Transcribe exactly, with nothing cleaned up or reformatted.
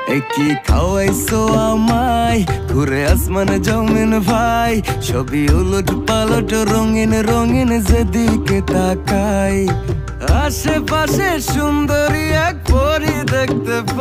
একই খাওয়াইছো আমায়, ঘুরে আসমান জমিন ভাই, সবই উলট পালট রঙিন রঙিন যেদিকে তাকাই। আশেপাশে সুন্দরী এক পরি দেখতে